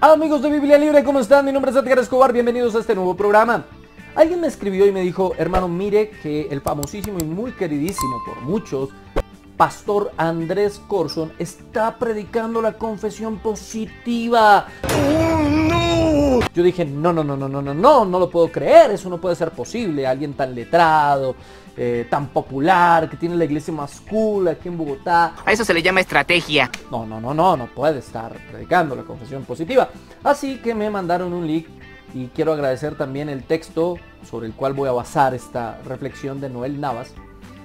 Amigos de Biblia Libre, ¿cómo están? Mi nombre es Edgar Escobar, bienvenidos a este nuevo programa. Alguien me escribió y me dijo, hermano, mire que el famosísimo y muy queridísimo por muchos, Pastor Andrés Corson, está predicando la confesión positiva. ¡Oh, no! Yo dije, no lo puedo creer, eso no puede ser posible. Alguien tan letrado, tan popular, que tiene la iglesia más cool aquí en Bogotá. A eso se le llama estrategia. No puede estar predicando la confesión positiva. Así que me mandaron un link y quiero agradecer también el texto sobre el cual voy a basar esta reflexión de Noel Navas.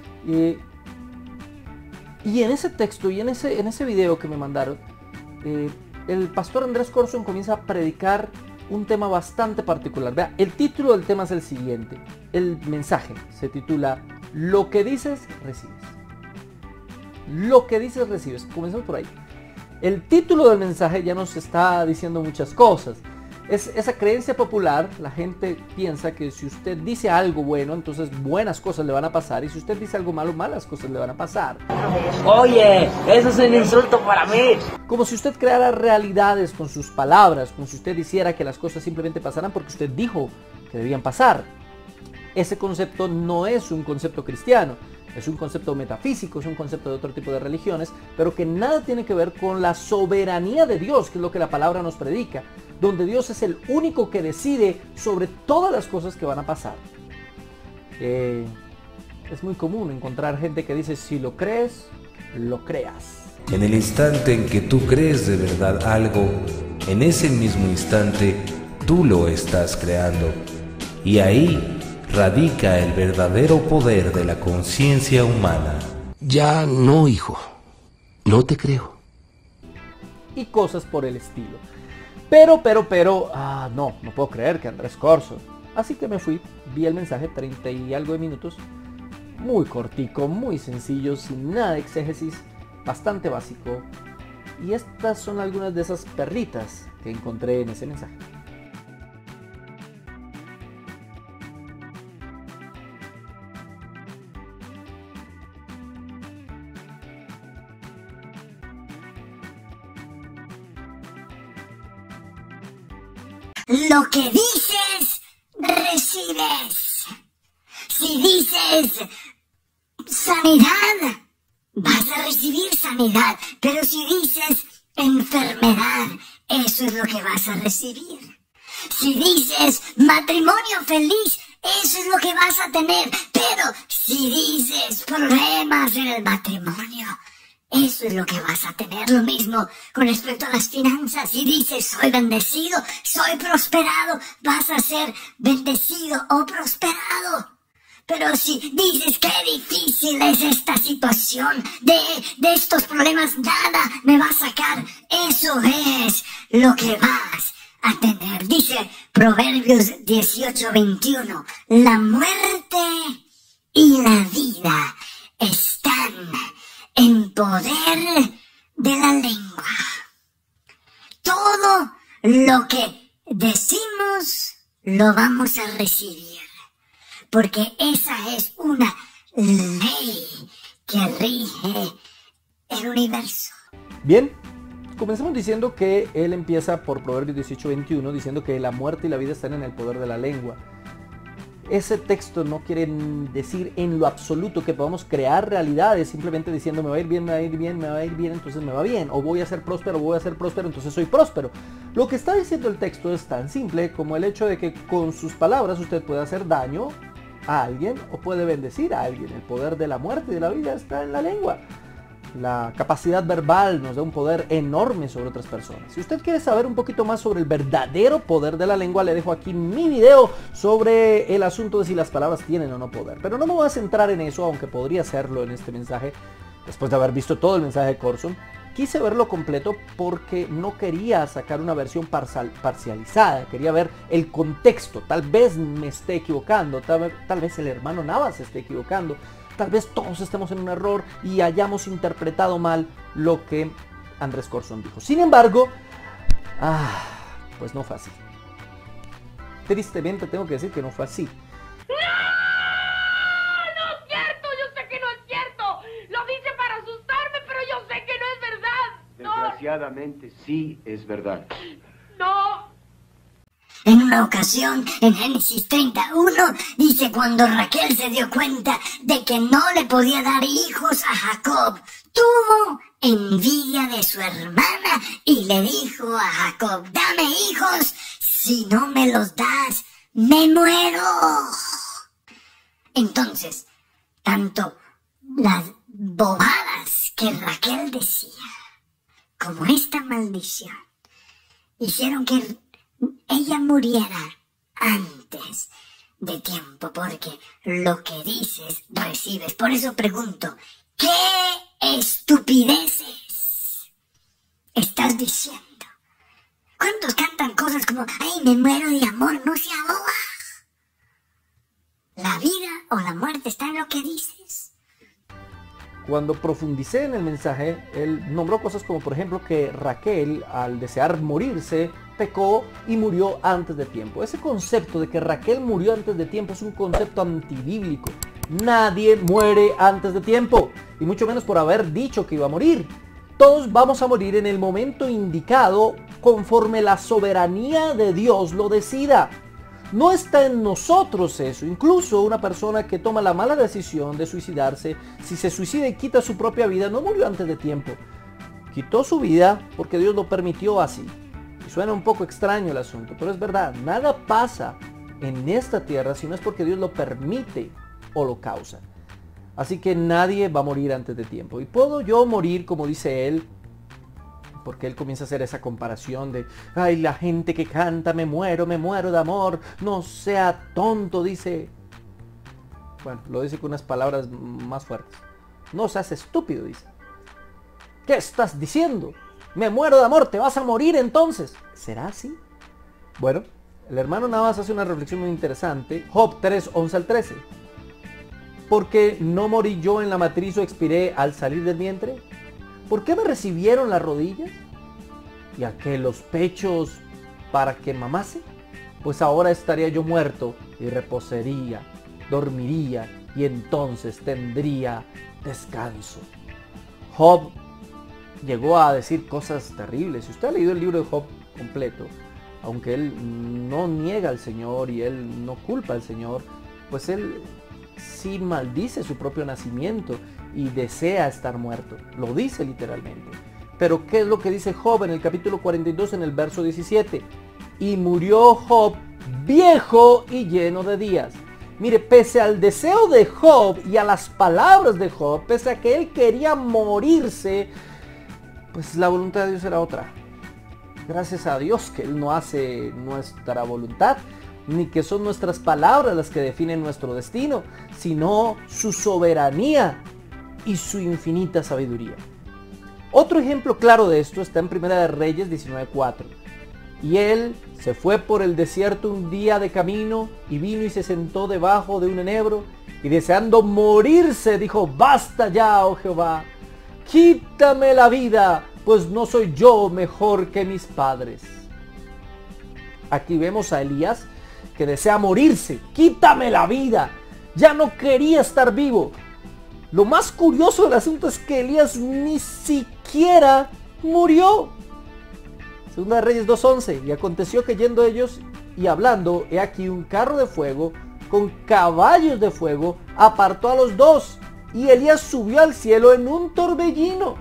Y en ese texto y en ese video que me mandaron, el pastor Andrés Corson comienza a predicar un tema bastante particular. Vea, el título del tema es el siguiente. El mensaje se titula Lo que dices, recibes. Lo que dices, recibes. Comencemos por ahí. El título del mensaje ya nos está diciendo muchas cosas. Es esa creencia popular, la gente piensa que si usted dice algo bueno, entonces buenas cosas le van a pasar, y si usted dice algo malo, malas cosas le van a pasar. Oye, eso es un insulto para mí. Como si usted creara realidades con sus palabras, como si usted hiciera que las cosas simplemente pasaran porque usted dijo que debían pasar. Ese concepto no es un concepto cristiano, es un concepto metafísico, es un concepto de otro tipo de religiones, pero que nada tiene que ver con la soberanía de Dios, que es lo que la palabra nos predica, donde Dios es el único que decide sobre todas las cosas que van a pasar. Es muy común encontrar gente que dice, si lo crees, lo creas. En el instante en que tú crees de verdad algo, en ese mismo instante, tú lo estás creando. Y ahí radica el verdadero poder de la conciencia humana. Ya no, hijo. No te creo. Y cosas por el estilo. Pero, no puedo creer que Andrés Corson. Así que me fui, vi el mensaje, 30 y algo de minutos. Muy cortico, muy sencillo, sin nada de exégesis, bastante básico. Y estas son algunas de esas perlitas que encontré en ese mensaje. Lo que dices, recibes. Si dices sanidad, vas a recibir sanidad. Pero si dices enfermedad, eso es lo que vas a recibir. Si dices matrimonio feliz, eso es lo que vas a tener. Pero si dices problemas en el matrimonio, eso es lo que vas a tener. Lo mismo con respecto a las finanzas. Si dices soy bendecido, soy prosperado, vas a ser bendecido o prosperado. Pero si dices qué difícil es esta situación, de estos problemas nada me va a sacar, eso es lo que vas a tener. Dice Proverbios 18:21, la muerte y la vida están en poder de la lengua. Todo lo que decimos lo vamos a recibir, porque esa es una ley que rige el universo. Bien, comencemos diciendo que él empieza por Proverbios 18:21 diciendo que la muerte y la vida están en el poder de la lengua. Ese texto no quiere decir en lo absoluto que podamos crear realidades simplemente diciendo me va a ir bien, me va a ir bien, me va a ir bien, entonces me va bien, o voy a ser próspero, entonces soy próspero. Lo que está diciendo el texto es tan simple como el hecho de que con sus palabras usted puede hacer daño a alguien o puede bendecir a alguien. El poder de la muerte y de la vida está en la lengua. La capacidad verbal nos da un poder enorme sobre otras personas. Si usted quiere saber un poquito más sobre el verdadero poder de la lengua, le dejo aquí mi video sobre el asunto de si las palabras tienen o no poder. Pero no me voy a centrar en eso, aunque podría hacerlo en este mensaje. Después de haber visto todo el mensaje de Corson, quise verlo completo porque no quería sacar una versión parcializada. Quería ver el contexto. Tal vez me esté equivocando, tal vez el hermano Navas se esté equivocando. Tal vez todos estemos en un error y hayamos interpretado mal lo que Andrés Corson dijo. Sin embargo, pues no fue así. Tristemente tengo que decir que no fue así. ¡No! ¡No es cierto! Yo sé que no es cierto. Lo dice para asustarme, pero yo sé que no es verdad. Desgraciadamente sí es verdad. No, una ocasión, en Génesis 31, dice, cuando Raquel se dio cuenta de que no le podía dar hijos a Jacob, tuvo envidia de su hermana y le dijo a Jacob, dame hijos, si no me los das, me muero. Entonces, tanto las bobadas que Raquel decía, como esta maldición, hicieron que ella muriera antes de tiempo, porque lo que dices, recibes. Por eso pregunto, ¿qué estupideces estás diciendo? ¿Cuántos cantan cosas como, ay, me muero de amor? No se ahoga. La vida o la muerte está en lo que dices. Cuando profundicé en el mensaje, él nombró cosas como, por ejemplo, que Raquel, al desear morirse, pecó y murió antes de tiempo. Ese concepto de que Raquel murió antes de tiempo es un concepto antibíblico. Nadie muere antes de tiempo, y mucho menos por haber dicho que iba a morir. Todos vamos a morir en el momento indicado, conforme la soberanía de Dios lo decida. No está en nosotros eso. Incluso una persona que toma la mala decisión de suicidarse, si se suicida y quita su propia vida, no murió antes de tiempo. Quitó su vida porque Dios lo permitió así. Y suena un poco extraño el asunto, pero es verdad. Nada pasa en esta tierra si no es porque Dios lo permite o lo causa. Así que nadie va a morir antes de tiempo. Y puedo yo morir, como dice él, porque él comienza a hacer esa comparación de, ay, la gente que canta, me muero de amor, no sea tonto, dice. Bueno, lo dice con unas palabras más fuertes. No seas estúpido, dice. ¿Qué estás diciendo? Me muero de amor, te vas a morir entonces. ¿Será así? Bueno, el hermano Navas hace una reflexión muy interesante. Job 3, 11 al 13. ¿Porque no morí yo en la matriz o expiré al salir del vientre? ¿Por qué me recibieron las rodillas? ¿Y a qué los pechos para que mamase? Pues ahora estaría yo muerto y reposaría, dormiría y entonces tendría descanso. Job llegó a decir cosas terribles. Si usted ha leído el libro de Job completo, aunque él no niega al Señor y él no culpa al Señor, pues él sí maldice su propio nacimiento y desea estar muerto. Lo dice literalmente. Pero ¿qué es lo que dice Job en el capítulo 42 en el verso 17? Y murió Job viejo y lleno de días. Mire, pese al deseo de Job y a las palabras de Job, pese a que él quería morirse, pues la voluntad de Dios era otra. Gracias a Dios que Él no hace nuestra voluntad, ni que son nuestras palabras las que definen nuestro destino, sino su soberanía y su infinita sabiduría. Otro ejemplo claro de esto está en Primera de Reyes 19:4. Y él se fue por el desierto un día de camino y vino y se sentó debajo de un enebro y deseando morirse dijo, basta ya, oh Jehová, quítame la vida, pues no soy yo mejor que mis padres. Aquí vemos a Elías que desea morirse. Quítame la vida. Ya no quería estar vivo. Lo más curioso del asunto es que Elías ni siquiera murió. Segunda de Reyes 2:11. Y aconteció que yendo ellos y hablando, he aquí un carro de fuego con caballos de fuego apartó a los dos. Y Elías subió al cielo en un torbellino.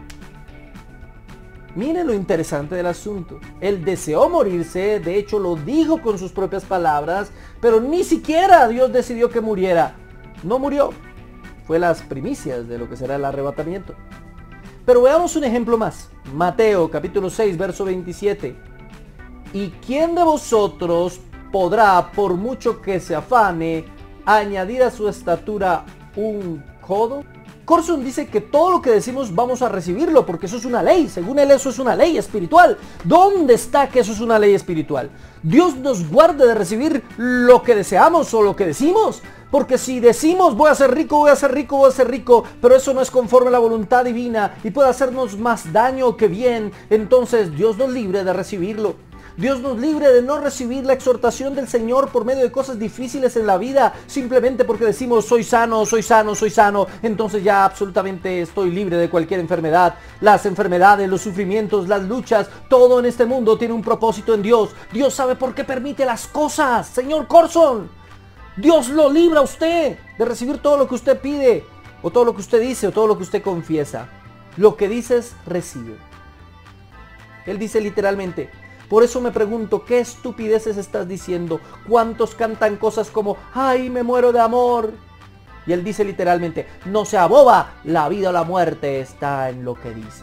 Miren lo interesante del asunto. Él deseó morirse, de hecho lo dijo con sus propias palabras, pero ni siquiera Dios decidió que muriera. No murió. Fue las primicias de lo que será el arrebatamiento. Pero veamos un ejemplo más. Mateo capítulo 6, verso 27. ¿Y quién de vosotros podrá, por mucho que se afane, añadir a su estatura un codo? Corson dice que todo lo que decimos vamos a recibirlo porque eso es una ley. Según él, eso es una ley espiritual. ¿Dónde está que eso es una ley espiritual? Dios nos guarde de recibir lo que deseamos o lo que decimos. Porque si decimos voy a ser rico, voy a ser rico, voy a ser rico, pero eso no es conforme a la voluntad divina y puede hacernos más daño que bien, entonces Dios nos libre de recibirlo. Dios nos libre de no recibir la exhortación del Señor por medio de cosas difíciles en la vida, simplemente porque decimos soy sano, soy sano, soy sano, entonces ya absolutamente estoy libre de cualquier enfermedad. Las enfermedades, los sufrimientos, las luchas, todo en este mundo tiene un propósito en Dios. Dios sabe por qué permite las cosas, señor Corson. Dios lo libra a usted de recibir todo lo que usted pide, o todo lo que usted dice, o todo lo que usted confiesa. Lo que dices, recibe. Él dice literalmente, por eso me pregunto, ¿qué estupideces estás diciendo? ¿Cuántos cantan cosas como, ay, me muero de amor? Y él dice literalmente, no sea boba, la vida o la muerte está en lo que dices.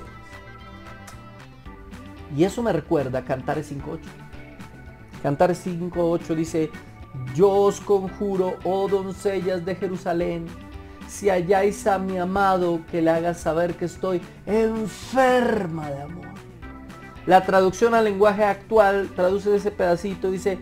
Y eso me recuerda a Cantares 5.8. Cantares 5.8 dice, yo os conjuro, oh doncellas de Jerusalén, si halláis a mi amado, que le haga saber que estoy enferma de amor. La traducción al lenguaje actual traduce ese pedacito, dice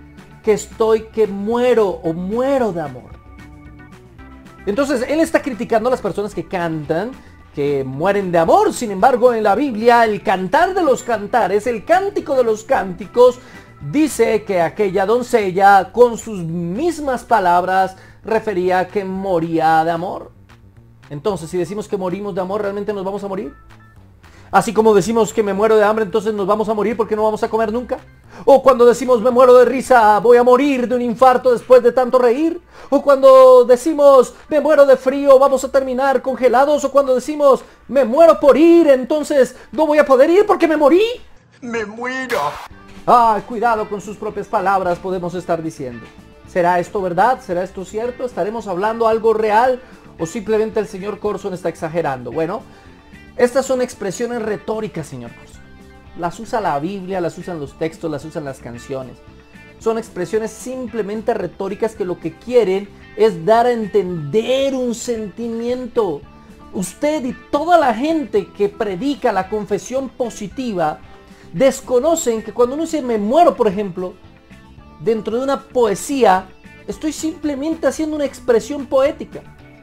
que muero o muero de amor. Entonces él está criticando a las personas que cantan, que mueren de amor. Sin embargo, en la Biblia, el cantar de los cantares, el cántico de los cánticos, dice que aquella doncella con sus mismas palabras refería que moría de amor. Entonces, si decimos que morimos de amor, ¿realmente nos vamos a morir? Así como decimos que me muero de hambre, entonces nos vamos a morir porque no vamos a comer nunca. O cuando decimos me muero de risa, voy a morir de un infarto después de tanto reír. O cuando decimos me muero de frío, vamos a terminar congelados. O cuando decimos me muero por ir, entonces no voy a poder ir porque me morí. ¡Me muero! Ah, cuidado con sus propias palabras, podemos estar diciendo. ¿Será esto verdad? ¿Será esto cierto? ¿Estaremos hablando algo real? ¿O simplemente el señor Corson está exagerando? Bueno, estas son expresiones retóricas, señor Corson. Las usa la Biblia, las usan los textos, las usan las canciones. Son expresiones simplemente retóricas que lo que quieren es dar a entender un sentimiento. Usted y toda la gente que predica la confesión positiva desconocen que cuando uno dice me muero, por ejemplo, dentro de una poesía, estoy simplemente haciendo una expresión poética.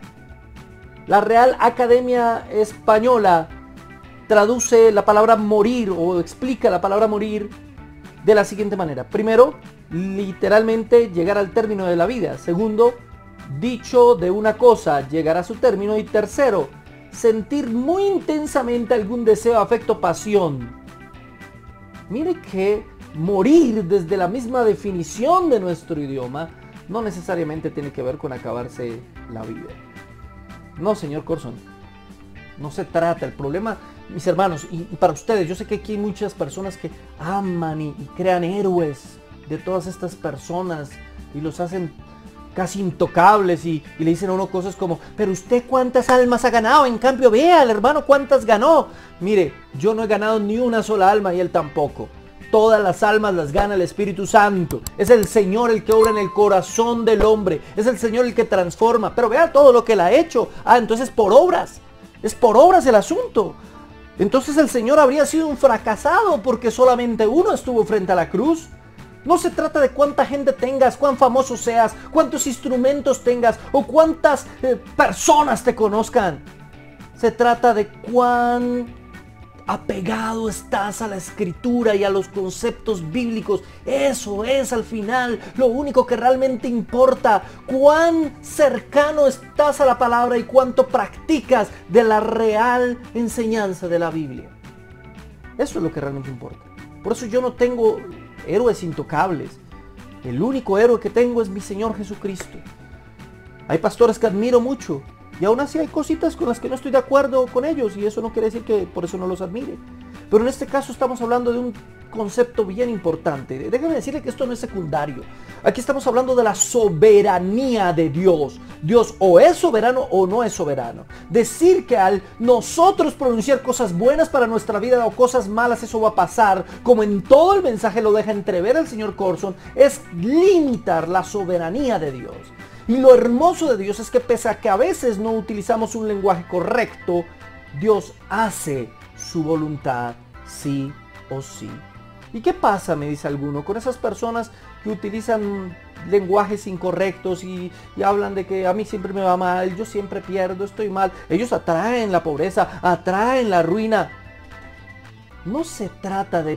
La Real Academia Española traduce la palabra morir o explica la palabra morir de la siguiente manera. Primero, literalmente llegar al término de la vida. Segundo, dicho de una cosa, llegar a su término. Y tercero, sentir muy intensamente algún deseo, afecto, pasión. Mire que morir, desde la misma definición de nuestro idioma, no necesariamente tiene que ver con acabarse la vida. No, señor Corson, no se trata. El problema, mis hermanos, y para ustedes, yo sé que aquí hay muchas personas que aman y crean héroes de todas estas personas y los hacen casi intocables y le dicen a uno cosas como, pero usted cuántas almas ha ganado, en cambio vea al hermano cuántas ganó. Mire, yo no he ganado ni una sola alma y él tampoco. Todas las almas las gana el Espíritu Santo. Es el Señor el que obra en el corazón del hombre. Es el Señor el que transforma. Pero vea todo lo que él ha hecho. Ah, entonces por obras. Es por obras el asunto. Entonces el Señor habría sido un fracasado porque solamente uno estuvo frente a la cruz. No se trata de cuánta gente tengas, cuán famoso seas, cuántos instrumentos tengas o cuántas personas te conozcan. Se trata de cuán apegado estás a la escritura y a los conceptos bíblicos. Eso es al final lo único que realmente importa. Cuán cercano estás a la palabra y cuánto practicas de la real enseñanza de la Biblia. Eso es lo que realmente importa. Por eso yo no tengo héroes intocables. El único héroe que tengo es mi Señor Jesucristo. Hay pastores que admiro mucho y aún así hay cositas con las que no estoy de acuerdo con ellos, y eso no quiere decir que por eso no los admire. Pero en este caso estamos hablando de un concepto bien importante. Déjame decirle que esto no es secundario. Aquí estamos hablando de la soberanía de Dios. Dios o es soberano o no es soberano. Decir que al nosotros pronunciar cosas buenas para nuestra vida o cosas malas, eso va a pasar, como en todo el mensaje lo deja entrever el señor Corson, es limitar la soberanía de Dios. Y lo hermoso de Dios es que pese a que a veces no utilizamos un lenguaje correcto, Dios hace su voluntad sí o sí. ¿Y qué pasa, me dice alguno, con esas personas que utilizan lenguajes incorrectos y hablan de que a mí siempre me va mal, yo siempre pierdo, estoy mal? Ellos atraen la pobreza, atraen la ruina. No se trata de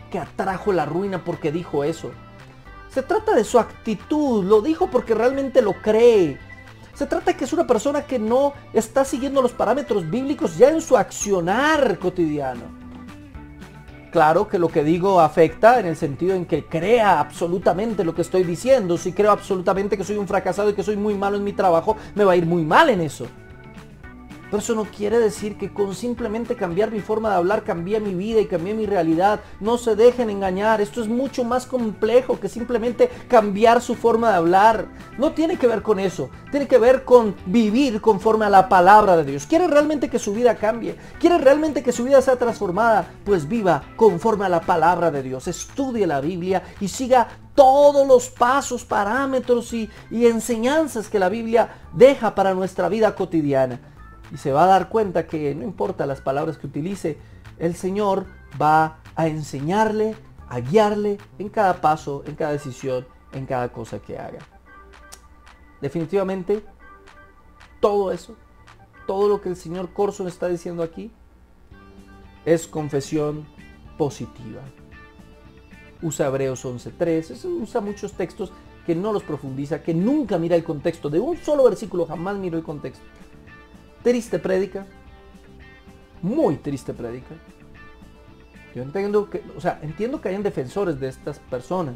que atrajo la ruina porque dijo eso. Se trata de su actitud, lo dijo porque realmente lo cree. Se trata de que es una persona que no está siguiendo los parámetros bíblicos ya en su accionar cotidiano. Claro que lo que digo afecta en el sentido en que crea absolutamente lo que estoy diciendo. Si creo absolutamente que soy un fracasado y que soy muy malo en mi trabajo, me va a ir muy mal en eso. Pero eso no quiere decir que con simplemente cambiar mi forma de hablar cambié mi vida y cambié mi realidad. No se dejen engañar. Esto es mucho más complejo que simplemente cambiar su forma de hablar. No tiene que ver con eso. Tiene que ver con vivir conforme a la palabra de Dios. ¿Quiere realmente que su vida cambie? ¿Quiere realmente que su vida sea transformada? Pues viva conforme a la palabra de Dios. Estudie la Biblia y siga todos los pasos, parámetros y enseñanzas que la Biblia deja para nuestra vida cotidiana. Y se va a dar cuenta que no importa las palabras que utilice, el Señor va a enseñarle, a guiarle en cada paso, en cada decisión, en cada cosa que haga. Definitivamente, todo eso, todo lo que el señor Corson está diciendo aquí, es confesión positiva. Usa Hebreos 11:3, usa muchos textos que no los profundiza, que nunca mira el contexto. De un solo versículo jamás miro el contexto. Triste prédica, muy triste prédica. Yo entiendo que hayan defensores de estas personas,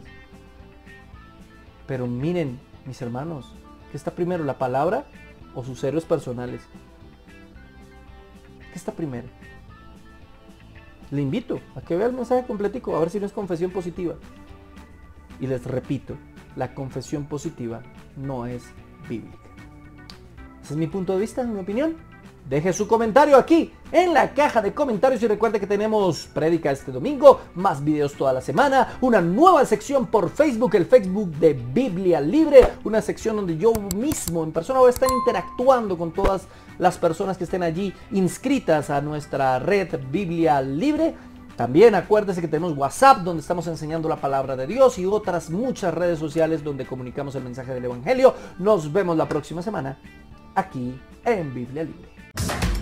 pero miren, mis hermanos, ¿qué está primero, la palabra o sus héroes personales? ¿Qué está primero? Le invito a que vea el mensaje completico, a ver si no es confesión positiva. Y les repito, la confesión positiva no es bíblica. Ese es mi punto de vista, mi opinión. Deje su comentario aquí en la caja de comentarios y recuerde que tenemos prédica este domingo, más videos toda la semana, una nueva sección por Facebook, el Facebook de Biblia Libre, una sección donde yo mismo en persona voy a estar interactuando con todas las personas que estén allí inscritas a nuestra red Biblia Libre. También acuérdese que tenemos WhatsApp donde estamos enseñando la palabra de Dios y otras muchas redes sociales donde comunicamos el mensaje del Evangelio. Nos vemos la próxima semana aquí en Biblia Libre.